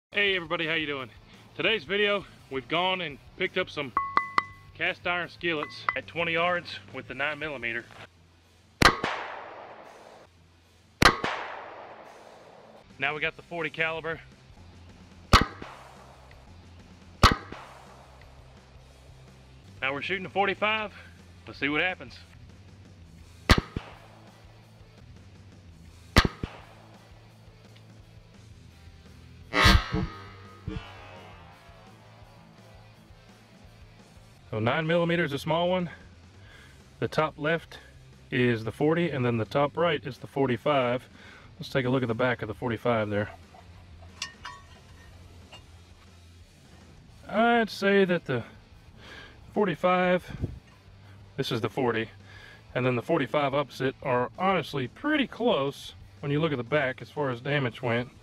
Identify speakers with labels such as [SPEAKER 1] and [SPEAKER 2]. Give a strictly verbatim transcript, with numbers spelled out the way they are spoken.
[SPEAKER 1] Hey everybody, how you doing? Today's video, we've gone and picked up some cast iron skillets at twenty yards with the nine millimeter. Now we got the forty caliber. Now we're shooting a forty-five. Let's see what happens. So nine millimeter is a small one. The top left is the forty, and then the top right is the forty-five. Let's take a look at the back of the forty-five there. I'd say that the forty-five, this is the forty, and then the forty-five opposite are honestly pretty close when you look at the back as far as damage went.